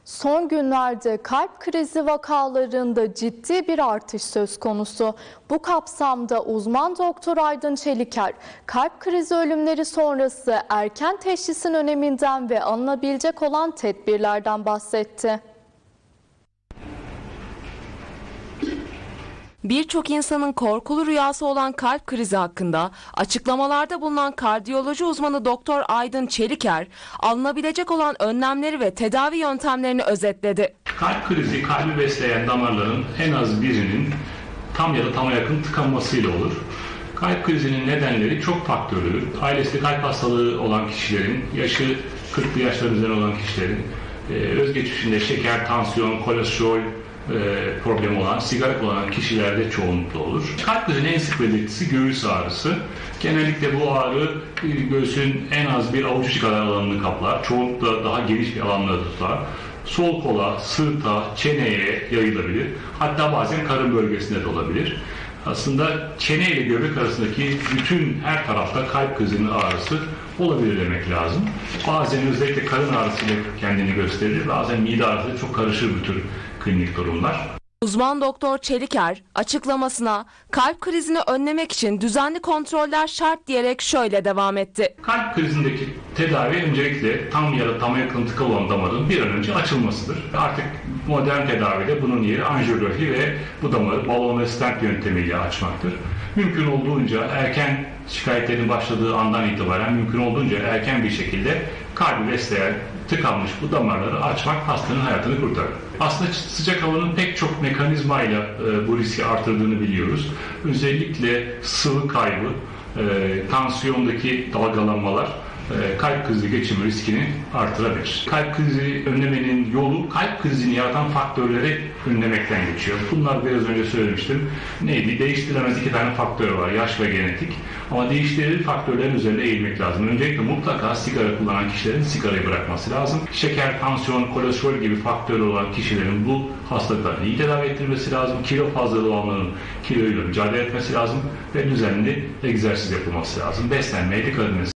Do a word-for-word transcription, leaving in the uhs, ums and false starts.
Son günlerde kalp krizi vakalarında ciddi bir artış söz konusu. Bu kapsamda uzman doktor Aydın Çeliker, kalp krizi ölümleri sonrası erken teşhisin öneminden ve alınabilecek olan tedbirlerden bahsetti. Birçok insanın korkulu rüyası olan kalp krizi hakkında açıklamalarda bulunan kardiyoloji uzmanı Doktor Aydın Çeliker, alınabilecek olan önlemleri ve tedavi yöntemlerini özetledi. Kalp krizi, kalbi besleyen damarların en az birinin tam ya da tama yakın tıkanmasıyla olur. Kalp krizinin nedenleri çok faktörlü. Ailesinde kalp hastalığı olan kişilerin, yaşı kırklı yaşların üzerine olan kişilerin, özgeçmişinde şeker, tansiyon, kolesterol problemi olan, sigara kullanan kişilerde çoğunlukla olur. Kalp krizinin en sık belirtisi göğüs ağrısı. Genellikle bu ağrı göğsün en az bir avuç içi kadar alanını kaplar. Çoğunlukla daha geniş bir alanları tutar. Sol kola, sırta, çeneye yayılabilir. Hatta bazen karın bölgesinde de olabilir. Aslında çene ile göbek arasındaki bütün her tarafta kalp krizinin ağrısı olabilir demek lazım. Bazen özellikle karın ağrısıyla kendini gösterir. Bazen mide ağrısı çok karışır bu tür klinik durumlar. Uzman doktor Çeliker açıklamasına kalp krizini önlemek için düzenli kontroller şart diyerek şöyle devam etti. Kalp krizindeki tedavi öncelikle tam ya da tama yakın tıkalı olan damarın bir an önce açılmasıdır. Artık modern tedavide bunun yeri anjiyografi ve bu damarı balon ve stent yöntemiyle açmaktır. Mümkün olduğunca erken şikayetlerin başladığı andan itibaren mümkün olduğunca erken bir şekilde kalbi besleyen tıkanmış bu damarları açmak hastanın hayatını kurtarır. Aslında sıcak havanın pek çok mekanizmayla e, bu riski artırdığını biliyoruz. Özellikle sıvı kaybı, e, tansiyondaki dalgalanmalar e, kalp krizi geçirme riskini artırabilir. Kalp krizi önlemenin yolu kalp krizini yaratan faktörleri önlemekten geçiyor. Bunlar biraz önce söylemiştim. Neydi? Değiştirilemez iki tane faktör var. Yaş ve genetik. Ama değiştirilir faktörlerin üzerine eğilmek lazım. Öncelikle mutlaka sigara kullanan kişilerin sigarayı bırakması lazım. Şeker, tansiyon, kolesterol gibi faktörü olan kişilerin bu hastalıklarını iyi tedavi ettirmesi lazım. Kilo fazlalığı olanların kiloyla mücadele etmesi lazım. Ve düzenli egzersiz yapılması lazım. Beslenmeye dikkat edilmesi